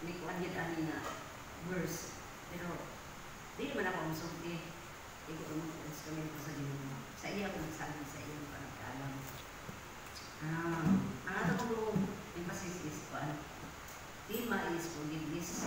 hindi ko agad ani na verse. Pero, di naman ako masulti. Hindi ko instrumento sa Ginoo. Sa iya ko nagsabi sa iyo para kaalam. Ang ato ko emphasis is tema is forgiveness.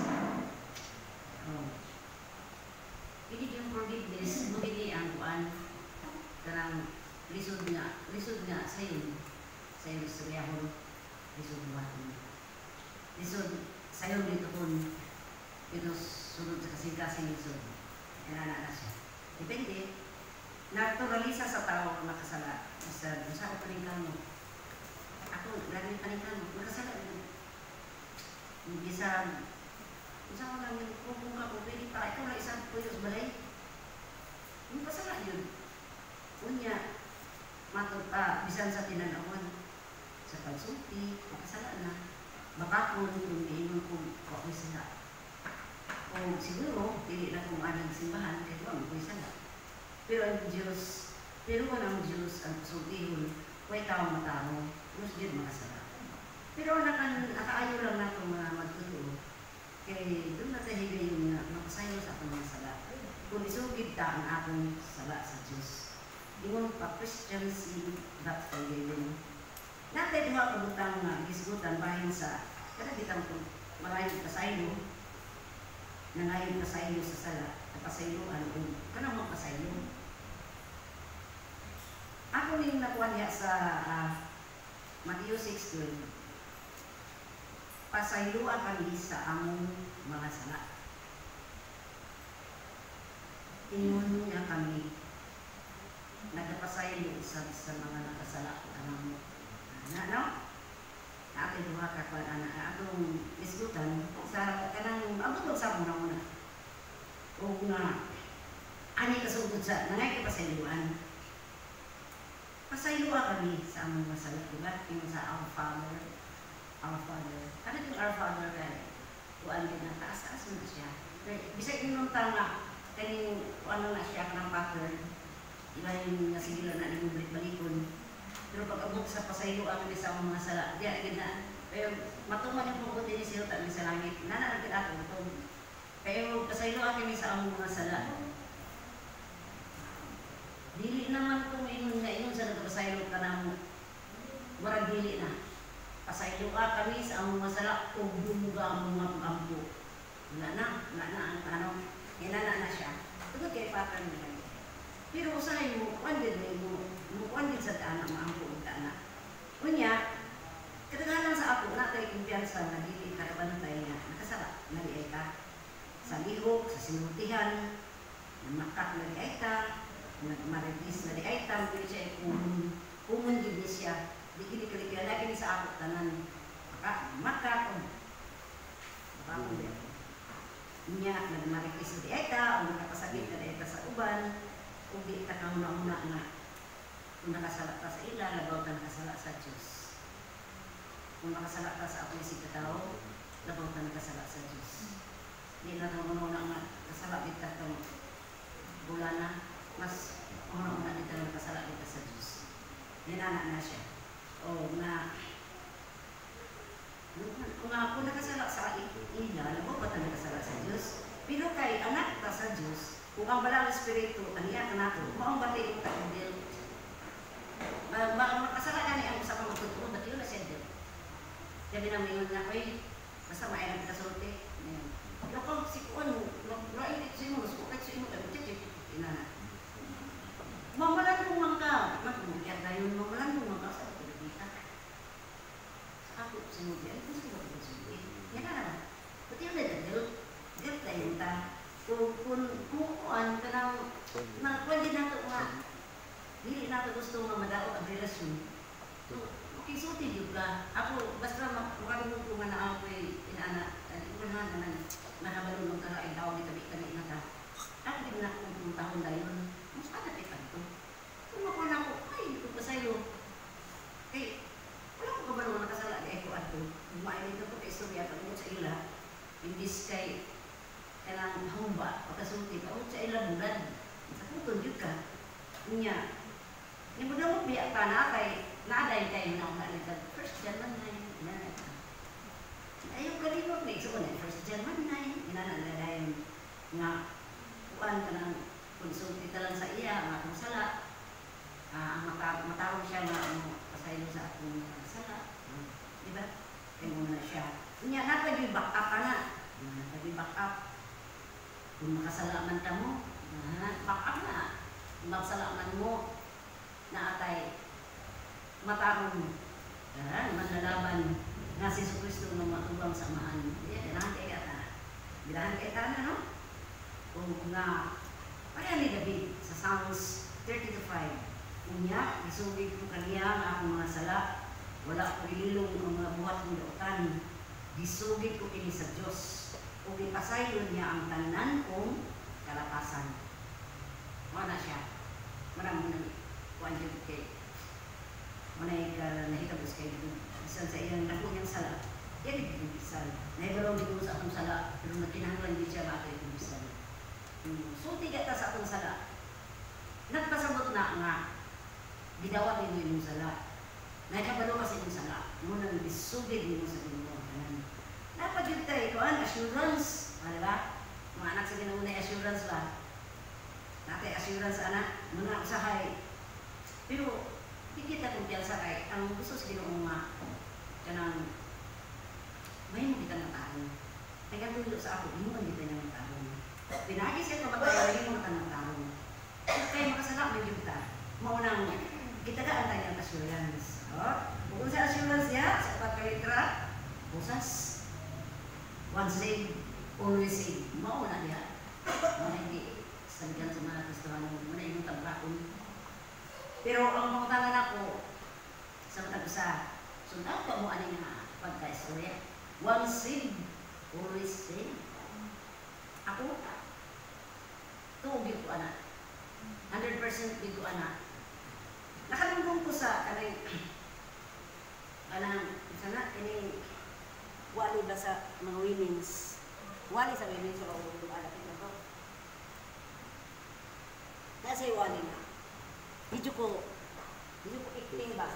Hindi yung forgiveness, mabili ang kuan. Karang lisod nga sa iyo istoryahon, lisod buhaton. Lisod sa iyo dito kung sunod sa kasing-kasing lisod. Kailangan na siya. Depende. Naturalisa sa tao ang makasala. Sa ako paningkano. Ako, lagi paningkano. Makasala yun. Bisa ko lang yung kung ka po, pwede pa. Ikaw lang isang puyo sa balay. Yung pasala yun. Unya, matod pa, bisan sa tinanawan. Sa pagsulti, makasala na. Baka kung lumiingon kung ako'y sala. O siguro, hindi na kung anong simbahan, kaya ko ako'y sala. Pero ang Diyos, ang sultihon, huwag tao matao, Diyos din makasala. Pero nakaayo lang na itong mga magtuto, kaya doon na tayo yung makasayo sa akong mga sala. Kung isugid ka ang akong sala sa Diyos, ingon pa Christians in that forgiven. Natay mga kabutang gisgutan bahin sa kanabitang malayong pasaylo, nangayon pasaylo sa sala, at pasayloan o kanang mga pasaylo. Ako ning nakuha niya sa Matthew 6:12. Pasayloan kami sa among mga sala. Ingon niya kami, nagpasaylo sa mga nakasala ko anang no? Aking duha ka kung atong isgutan sa kanang abot sa muna. O nga, ani kasugod sa nangay ka pasayloan. Pasayloan kami sa among masala, diba? Yung sa Our Father. Ano yung Our Father kaya? Kuan din na taas-taas mo na siya. Bisay yung tanga, kaning ano na siya ng pattern. Iba yung nasigilan na nag-balikon. Pero pag abot sa pasayloan kami sa mga sala, diya agad na. Pero matuman yung pagod din siya tabi sa langit. Nananagid ako ito. Pero pasayloan kami sa mga sala. Dili naman kung ingon sa nagpasaylo ka na warag dili na. Pasayloan kami sa mga sala kung bumuga ang mga pag-ampo. Wala na na siya. Tugod kay pattern na kami. Pero usahay mo, kuwan din sa daan ang maampo ang daan. Kunya, katagalan sa ako, natay kumpiyansa na dili karabantay nga, nakasala, naliay ka. Sa lihok, sa sinutihan, namakak naliay ka, nagmaritis naliay ka, hindi siya kumun din siya, di kini lagi sa ako tanan, makak, makakon din. Niya, nagmaritis naliay ka, o nakapasagit naliay ka sa uban, kung di ka kauna-una nga, kung nakasala ka sa ila, labaw ka nakasala sa Diyos. Kung nakasala ka sa ako si katao, labaw ka nakasala sa Diyos. Hindi na kauna-una nga, kasala kita itong bulana, mas kauna-una kita nakasala kita sa Diyos. Ninana na siya. O na, kung ako nakasala sa ila, labaw ka nakasala sa Diyos. Pero kay anak ka sa Diyos, kung ang balang espiritu, kaniya ka nato, maong batiin ka ng Diyos. Makasala ka niya ang usa ka magtutuo, ba't yun na siya Diyos? Sabi na mayon nga, oy, basta maayang ka sulti. Pero kung si Kuan, mailit sa imo, sukay sa imo, inana. Mamalan kong mangka, magmumukyan tayo, mamalan kong mangka sa pagkakita. Sa ako, sinubi, ay, kung sino ko sinubi. Yan na naman. Ba't yun na Diyos? Diyos tayo ta. Kung kuan ka nang pwede na ito nga, hindi na ito gusto nga madao ang relasyon. So, makisulti yun ka. Ako, basta makalimuto nga na ako'y inaana, inaana na nahabalong ng karaing tao ni tabi-tabi na ka. Ako din na kung tahon na yun, mas kanatipan ko. Kung makuha na ako, ay, hindi ko pa sa'yo. Eh, wala ko kabalong nakasala ni Eko at ko. Umainit ako kay istorya, pag sa ila, imbis kay kailangan humba, pagkasulti ka, o sa ilang bulan. Sa kutun yun ka. Niya, yung bulan mo biyak ka na kay, naaday kayo na umaligad. First John 1:9, ayaw kalimot na. So, 1 German na yun, inanagadayon nga kuan ka ng konsulti talang sa iya, ang atong sala, matawag siya na pasaylo sa atong sala, diba? Kaya muna siya. Kanya, napag-back up ka na. Napag-back up. Kung makasalaman ka mo, back up na. Kung makasalaman mo, na atay, matarong mo. Manlalaban nga si Kristo ng matubang samaan. Kailangan kayo ata. Kailangan kayo ata na, no? Kung nga, kaya ni David sa Psalms 30:5, unya, isugid ko kaniya nga akong mga sala, wala ko ililong ang mga buhat ng dautan, gisugid ko kini sa Diyos, o ipasaylo niya ang tanan kong kalakasan. Mana siya, maraming nang kuwan dyan kay, manay ka nahitabos kayo dito, isan sa iyang dako niyang sala, yan yung bisal. Naibaraw dito sa akong sala, pero nagkinahanglan din siya bakit yung bisal. So, tiga ta sa atong sala. Nagpasabot na nga, gidawat ninyo yung sala. Nakabalo kasi yung sala. Muna bisugid ninyo sa Ginoo. Dapat yun tayo, ito ang assurance. Diba? Mga anak sa Ginoo na assurance ba? Natay assurance, anak. Muna usahay. Pero, hindi kita kumpiyansa kay ang gusto sa Ginoo nga, kanang, may mo kita ng taon. Nagatulo sa ako, hindi mo kita ng taon. Pinagi siya kapag hindi mo kita ng taon. Kaya makasala, may kita. Maunang, kita ka ang tayong assurance. Kung sa assurance niya, sa pagkalitra, busas. Once saved, always saved. Mauna niya. Mga hindi, sabihan sa mga Kristohan, muna yung tabakon. Pero ang pangutanan ako, sa matag-usa, sundan ko mo ano nga pagka-istorya. Once saved, always saved. Ako, tuugin ko anak. 100% dito anak. Nakalungkong ko sa kanang sana kining wali ba sa mga women's wali sa women's o anak ito ko kasi wali na medyo ko ikling ba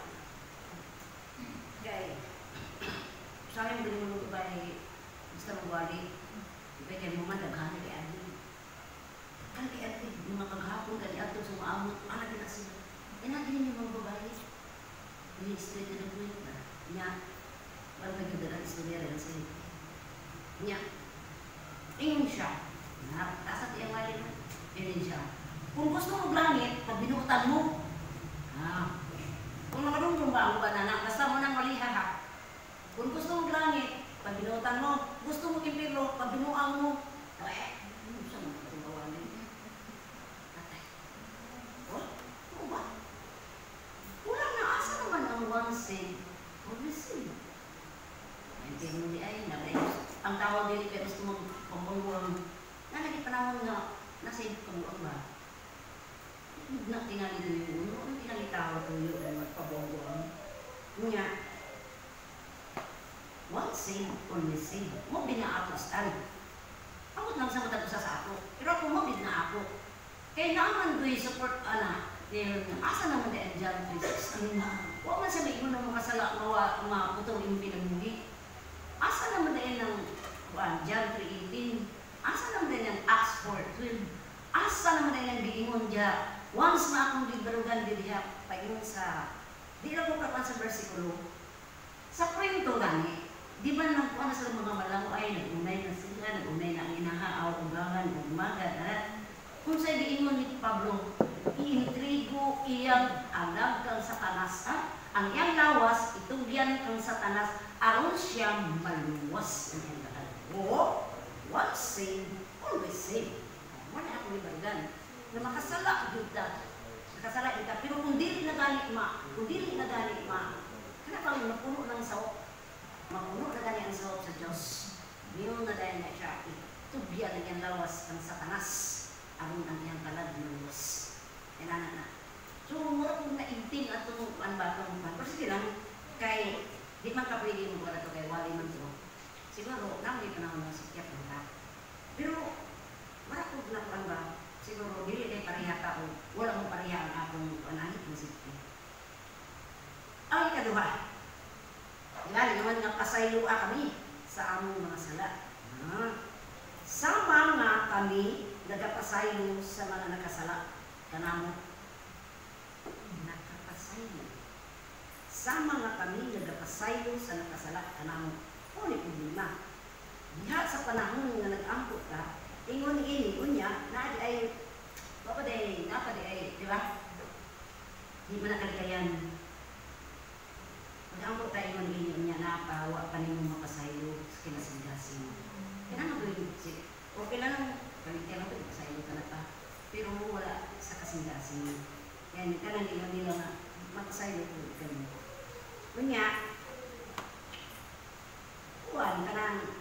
kaya sa akin din mo ba basta magwali ibigay mo man daghan kay Adi kan kay Adi mga kaghapon kay ato sumaamot anak na sila inagin niyo mga babae ini straight na point na niya wala nagdadala istorya rin sa niya ingon siya tasat iyang wali na yun siya kung gusto mo langit pag binutan mo kung nakalungkong ba ang banana basta mo nang malihan ha kung gusto mo langit pag binutan mo gusto mo impirlo pag binuang mo ano siya mga katumbawanin tatay ano ba kulang na asa naman ang one sin always sin hindi mo di ay ang tawag din kaya gusto mong pambuwang na naging nga nasa kabuang ba na tingali na yung uno ang tinalitawa ko yun na magpabuwang niya one sin always sin mo binaato stand ako lang sa matag-usa sa ako pero ako mo na ako kaya naman do'y support asa naman na John 3:16 huwag man sabi mo na makasala mga putong yung pinagmuli asa naman na ng John 3:18 asa naman na ng Acts 4:12 asa naman na ng biingon dya once na akong libarugan diliha paingon sa di lang ko kapan sa versikulo sa kwento gani di ba nagkuhan na sa mga malango ay nagunay na sila nagunay na ang inahaaw ugangan umaga kung sa biingon ni Pablo iintrigo iyang alag kang satanas ang iyang lawas itugyan kang satanas aron siya maluwas ang iyang lahat once saved always saved wala akong ibargan na makasala kita pero kung dili na gani kana pang mapuno ng sawok mapuno na gani ang sawok sa Diyos niyo na dahil na siya itugyan ang iyang lawas kang satanas aron ang iyang kalag maluwas inana na. So, mura kong nainting at itong anbatong man. Pero sige lang, kay, di man ka pwede mo wala ito kay wali man ito. Siguro, namin pa naman ng sikyap ng ka. Pero, wala kong nakuan ba? Siguro, dili kay pareha ka o wala mong pareha ang akong anahit ng sikyap. Ang ikaduha, lalo naman nga pasaylua kami sa among mga sala. kami nagapasaylo sa mga nakasala kanamo. Nakapasaylo. Sama nga kami nagapasaylo sa nakasala kanamo. Kung problema. Diha sa panahon nga nag-ampo ka, ingon ini unya na ay napadi ay, di ba? Di man nakalikayan. Nag-ampo tayo ingon ini unya na pawa pa nimo mapasaylo sa kinasinggasing. Kailangan ko yung okay lang kailangan ko ipasaylo ka na pa. Pero wala sa kasinggasing. Yan, kanang ingon nila nga mapasaylo ko ganun. Unya, kuwan kanang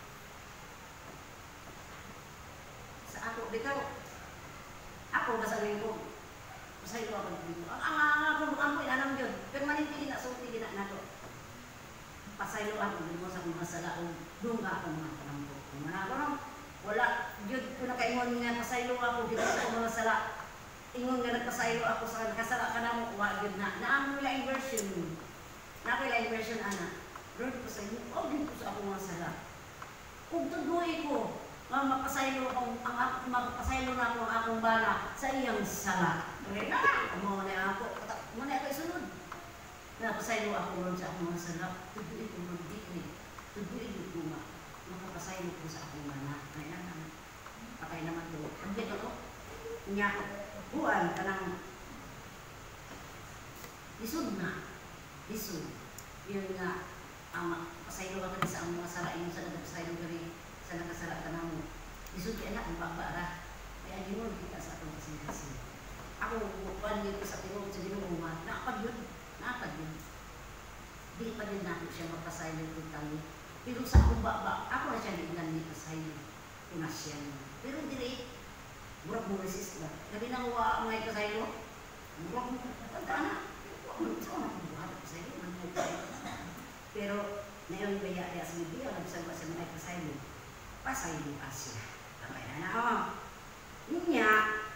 sa ako bitaw ako basahin ko pasaylo ako dito ako amoy anam jud pero maninti na sulti gina nato pasaylo ako dito sa mga sala o dunga ako mga kanambo kung manako no wala jud ko nakaingon nga pasaylo ako dito sa mga sala ingon nga nagpasaylo ako sa kasala kanamo wa jud na naamo laing version na ko laing version ana Lord pasaylo og dito sa ako mga sala ug tuduy ko nga mapasaylo mapasaylo na ako ang akong bala sa iyang sala. Okay na, mo na ako isunod. Napasaylo ako Lord sa akong mga sala. Tuduin ko Lord dito. Tuduin ko nga. Makapasaylo ko sa akong bala. Kaya na, patay naman doon. Ang dito ko, niya, buwan ka ng lisod na. Lisod. Yun nga, pasaylo ka sa akong mga sala. Yung sa nagpasaylo ka rin. Sa nakasala ka na mo. Isod ka na, ang bakbara. Kaya ginul kita sa atong kasing-kasing. Ako, panig ko sa tinong sa ginulungan, naapad yun. Naapad yun. Di pa din natin siya magpasaylo kung tali. Pero sa akong bakba, ako na siya lignan ni pasaylo. Pinasya niya. Pero hindi murag mo resist ba? Gabi nang mga pasaylo, murag mo, tanda na. Saan ako buhat pasaylo? Pero, ngayon baya sa media, nagsawa sa mga pasaylo. Pasaylo asya. Kamay na ako. Niya,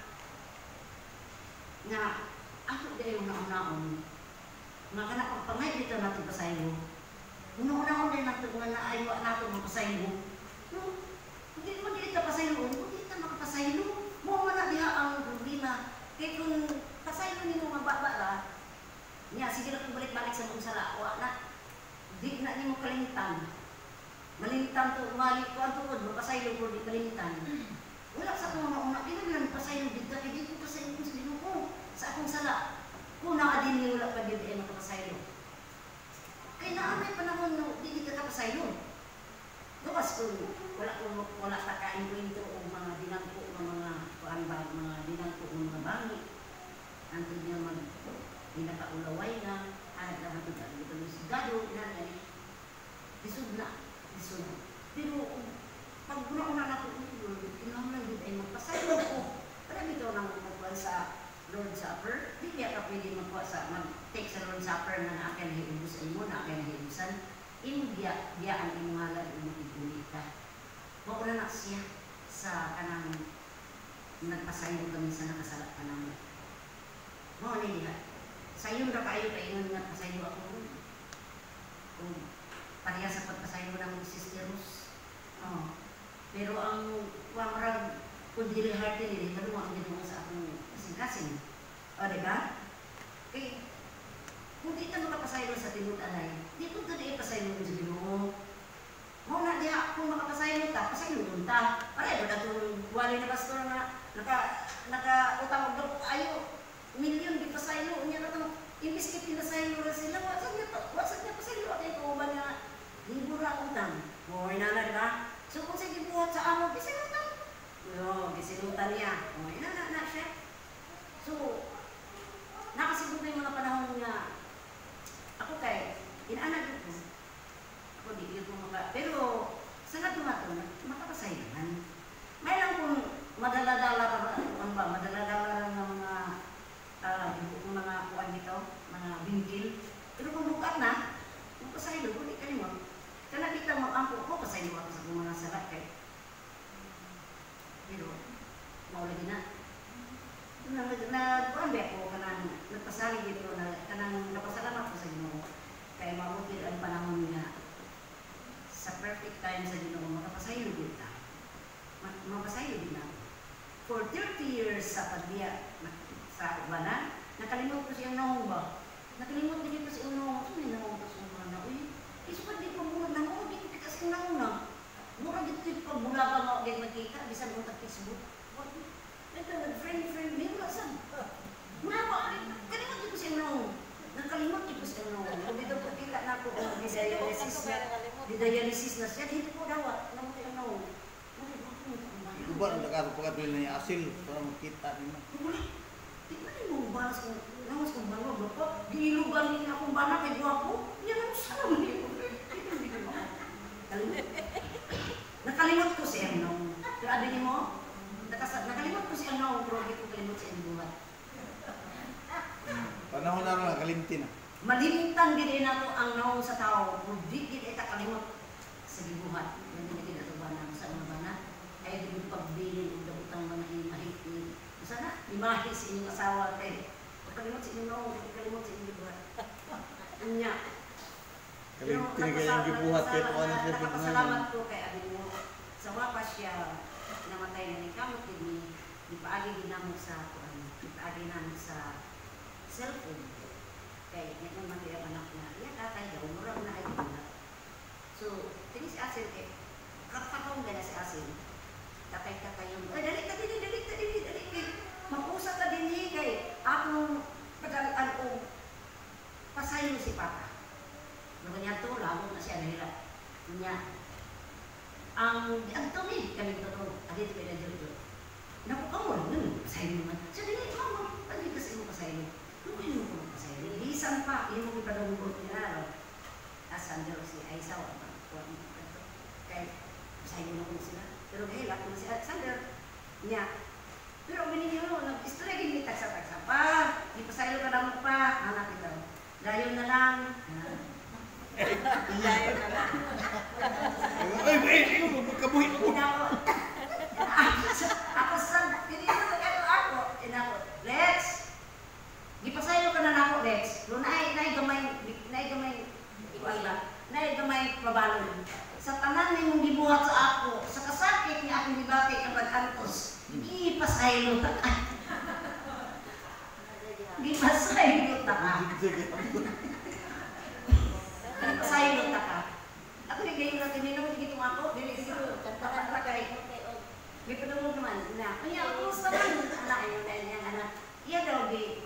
nga, ako dahil una-unaon, nga kanapagpangay dito natin pasaylo. Una-unaon din natin nga naaywa natin ng pasaylo. No, hindi naman dito pasaylo. Hindi dito makapasaylo. Mo na diha ang problema. Kaya kung pasaylo nyo mga babara, niya, sige na kung balik-balik sa mong sala, na, di na niyo kalintan. Malintan to, umalik ko ang tukod, mapasaylo ko di malintan. Wala sa akong una-una, pinaglan pasaylo dito, kaya dito pasaylo ko sa dino ko, sa akong sala. Kung nakadin niyo wala pa dito ay makapasaylo. Kaya naamay panahon no, di kita kapasaylo. Gawas ko, wala takain ko ito o mga dinangko, mga kuanbag, mga dinangko, mga bangi. Antod niya pinakaulaway na, hanap naman ito, ito sigado, inanay. Isod na. Pero pag una-una na ito, kinahanglan din ay magpasaylo ko. Parang ito nang magkuhan sa Lord's Supper. Hindi niya ka pwede magkuha sa mag-take sa Lord's Supper na naakin na hiubos ay mo, naakin na hiubusan. Biyaan ang mga halal o magiguli ka. Mauna na siya sa kanang nagpasaylo kami sa nakasala ka namin. Mauna niya. Sayon na kayo nagpasaylo ako. Kung pareha sa pagpasaylo ng sisteros. Pero ang wamarag kung dili hearty nila, maluwa ang ginawa sa akong kasing-kasing. O, diba? Eh, kung di ka makapasaylo sa tinut alay, di kung ito na ipasaylo sa Ginoo. Muna diha, kung makapasaylo ta, pasaylo nun ta. Pareho na itong wali na pastor na naka-utang og ayo, milyon di pasaylo. Unya na itong imbis kit pinasaylo na sila, wasag niya pasaylo at ito ba nga libura ang utang. Mo'y nana, diba? So kung sa gibuhat sa amo, gisinutan. Gisinutan niya. Mo'y nana siya. So, nakasigod na yung mga panahon nga ako kay, inaanak ko. Ako di ko pero sa natumato, makapasaylan. May lang kung madaladala lang ng mga kuwan dito, mga bingkil. Pero kung bukat na, magpasaylo, kung di ka limot. Kaya nakita mo, ampo ko, pasaylo ako sa mga salat kay. Pero, maulagi na. Nagkuhan ba ako, nagpasali dito, napasalamat ko sa Ginoo. Kaya mabuti ang panahon nga sa perfect time sa Ginoo, makapasaylo dito. Mapasaylo din na. sa bana, nakalimot ko siyang naong ba? Nakalimot ko dito si Uno, sino yung naong ko sa bana? Uy, isupat di pa muna na, oh, di ko kasi naong na. Mura dito yung pagbulaga mo, di magkita, bisan mo ka-Facebook. Ito, friend, di mo kasan. Mga ba, kalimot dito si Uno. Nakalimot dito si Uno. Kung dito po kita na ako, didialysis na siya, dito po daw, naman si Uno. Iba ang nakapagpagatuloy na yung asil para makita nila. Di ba rin mo balas kong nawas kong bano, bapa? Giilugan niya akong bana kay Guwapo? Yan ang salam niya ko. Nakalimot ko si Erno. Pero abi niyo mo, nakalimot ko si Erno, pero hindi ko kalimot si Erno. Panahon na rin, nakalimti na. Malimtan din na to ang naong sa tao. Kung di kita kalimot sa gibuhat. Yan din natin ito bana. Sa mga bana, ay di mo pagbili o dabutang mga imahit ni sana, imahe sa inyong asawa kayo. Pagkalimot sa inyong naong, pagkalimot sa inyong gibuhat. Anya. Tinigay yung gibuhat kayo kung ano siya pagkalimot. Nakapasalamat ko kay abin mo. Sa wapas siya, namatay na ni kamot din ni paagi din namin sa paagi namin sa cellphone. Kaya yan naman yung anak niya. Iya tatay daw, murang na ay bulat. So, tingin si Asil eh, kakakong gana si Asil. Tatay yung, dali ka din. Mag-usap ka din kay akong pag-alaan o pasayo si Papa. Naman niya ito, lalo na siya nahirap. Niya, ang tumi, kami ito, adito kayo na dito. Naku, kamu, pasayo naman. Siya din, kamu, pwede kasi mo pasayo. Lukuin mo ko pasayo. Lisan pa, yun mo ipadunggot nila. Asan daw si Aisaw, kaya pasayo na ko sila. Pero gahilap na si Alexander niya. Pero binigyan mo, nag-istorya din ni taksa-taksa pa. Di pa sa'yo ka lang pa. Anak ito. Dayon na lang. Dayon na lang. Ay, magkabuhi ko. Ako sa, tinito na kayo ako. Lex, di pa sa'yo ka na ako, Lex. Pero naay gamay pabalon. Sa tanan ni mong gibuhat sa ako, sa kasakit niya akong gibati ka pag-antos, di pasaylo ta ka. Di pasaylo ta ka. Di pasaylo ta ka. Ako yung gayon natin, minong higitong ako, dili siguro, tapat na kay. May padungog naman na, kaya ako sa man, anak, yung dahil niyang anak, iya daw di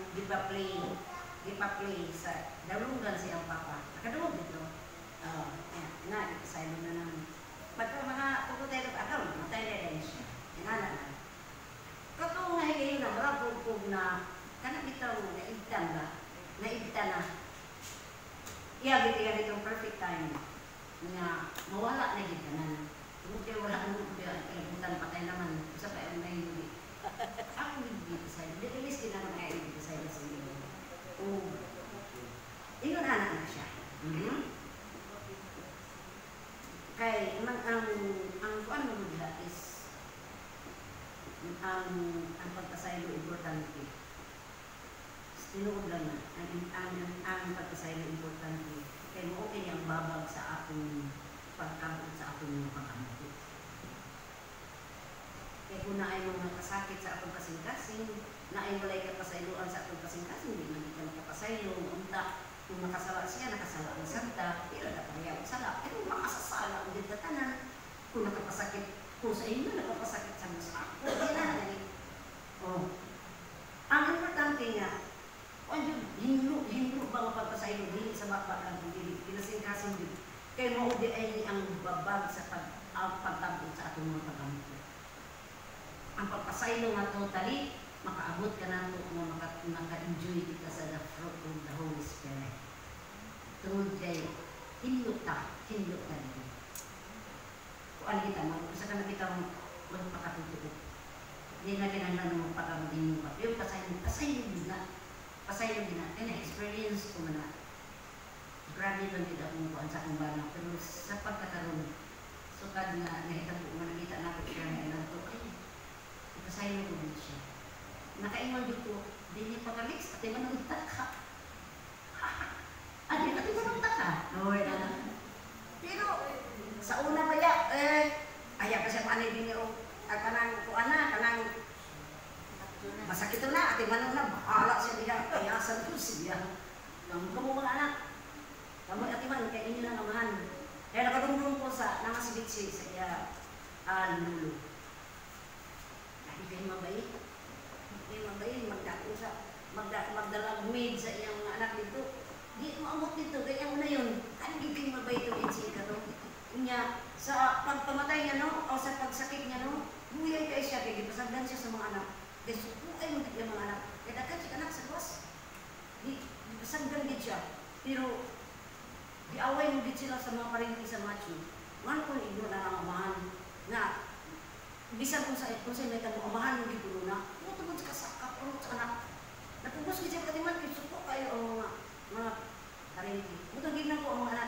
pa play sa dalungan siyang papa. Nakadungog dito. Na, ipasaylo na naman. Pagka mga pagkutay ng akaw, matay na rin siya. Inala na. Katong nga higayon na, marapog na, kanak bitaw naigtan ba? Naigtan na. Iya, bitigan itong perfect time. Nga, mawala na gitanan. Kung kayo wala ang kalimutan, patay naman. Isa pa yung may hindi. Ako hindi ipasaylo. Di ilis din naman kaya hindi ipasaylo sa iyo. Ingon anak na siya. Kay ang kuan mo nila is ang pagpasaylo importante. Tinuod lang na ang pagpasaylo importante. Kay mo okay ang babag sa akong pagkamot sa akong pagkamot. Kay kung na ay mga kasakit sa akong kasing-kasing, na ay walay kapasayloan sa akong kasing-kasing, hindi man kita makapasaylo, unta. Kung nakasala siya, nakasala ang santa, pero napahiyaw sala. Pero makasasala ang dagdatanan. Kung nakapasakit ko sa inyo, nakapasakit sa mas ako. Ang importante nga, hinlo ba ang pagpasaylo din sa bakbak lang hindi pinasing-kasing din. Kaya maudi ay ang babag sa pagtabot sa atong mga paggamit. Ang pagpasaylo nga totally, makaabot ka na ito na maka-enjoy kita sa the fruit of the Holy Spirit. Tungod kayo, hinlo ka din. Kung ano kita, mag-usa ka na kita magpakatutuot. Hindi na kinahanglan mo pagkamudin mo pa. Yung pasaylo din na. Kaya-experience ko na. Grabe lang kita kung kuhan sa akong bana. Pero sa pagkakaroon, sukad na nahitabo, nakita natin siya na ilang to, ay, pasaylo ko din siya. Nakaingon dito, hindi pa ka Lex, ati manunta ka. Ati manunta ka. Pero, sa una pa ya, pa siya panay din yung, kanang kuana, kanang Masakit na, ate Mano na, bahala siya diya, kayasan ko siya. Kamu mga anak, kamu ate Man, kaya inyo lang amahan. Kaya nakadungdung ko sa nangasibitsi sa iya lulo. Hindi kayo mabait. Hindi kayo mabait, magdalag maid sa iyang mga anak dito. Di maamot dito, kaya mo na yun. Ano hindi kayo mabait ito, itsi ka to? Kunya, sa pagpamatay niya, no? O sa pagsakit niya, no? Buyay kayo siya, kaya pasagdan siya sa mga anak. Kaya sukuay mo yung mga anak. Kaya dagat siya anak sa luwas. Di pasagdan din siya. Pero, di away mo din sila sa mga parinti sa macho. Ngano kung igno na ang amahan na bisan kung sa may kamo amahan mo dito na, tungod sa kasakap, tungod sa anak. Napugos kasi katiman, kisuko kayo ang mga parinti. Butagin na po ang mga anak.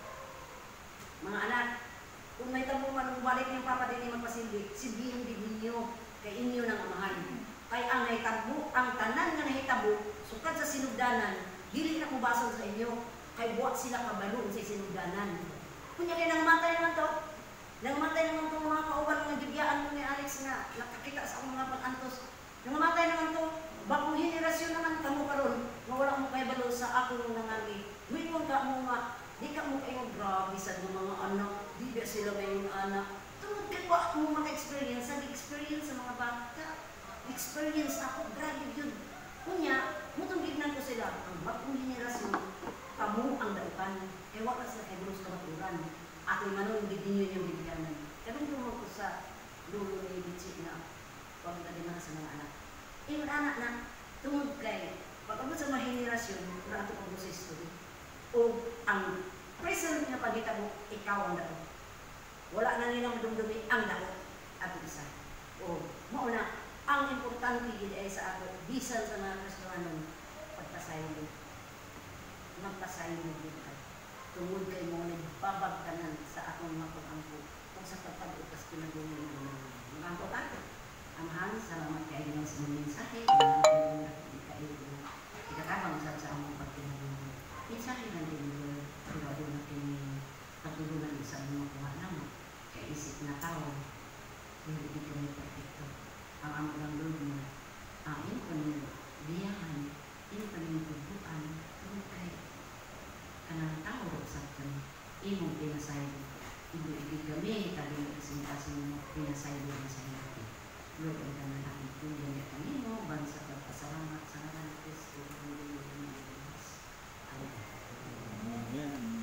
Mga anak, kung may tamo man balik niyong papa din magpasilbi, sibihin din ninyo kay inyo ng amahan. Kay ang nahitabo, ang tanan nga nahitabo, sukad sa sinugdanan, dili na kubasol sa inyo. Kay buwak sila kabalo sa sinugdanan. Kunya kaya nangmatay naman to. Nangmatay naman to mga kauban mga gibyaan mo ni Alex na nakakita sa mga pag-antos. Nangmatay naman to. Bagong henerasyon naman kamo karon nga wala mo kay balo sa ako nangali. Mingon ka mo nga, di ka mo kayo grabe sa mga anak. Di ba sila may mga anak. Tungod kay wa mo maka-experience, nag-experience sa mga bata. Experience ako, grabe yun. Kunya, mutong gignan ko sila, ang bagong henerasyon, kamu ang daukan. Kaya wala sila kay Bruce kamaturan. Ako'y manong bidinyo yung bigyanan. Kaya nung ko sa lulo ni Bitsi na huwag na din sa mga anak. Yung anak na tungod kay pag-abot sa mga henerasyon na ito pag sa history o ang present na pagkita mo, ikaw ang dao. Wala na nilang dumdumi ang dao at isa. O mauna, ang importante ay sa ako, bisan sa mga Kristohanon, pagpasayin mo. Magpasayin mo dito. Tungod kay mo nagbabagtanan sa akong mga pag-angko kung sa pagpag-upas pinag-uwi ng mga angko ka. Amahan, salamat kayo ng sa mga mensahe. Ikakabang sa among pagpinag-uwi. Mensahe na din yun. Sigurado natin pagtulungan sa mga kuha naman. Kaya isip na tao, hindi kami perfecto. Ang among lang Lord mo, yung kanyang biyahan, yung kanyang tubuan, yung kay kanang tao sa kanyang imong pinasaylo. Ibu-ibig kami, tabi kasing-kasing pinasaylo na sa natin. Lord, ang kanyang natin tuloy na kami mo, bansa pagpasalamat sa ngalan ng Kristo, ang Diyos. Amen. Amen.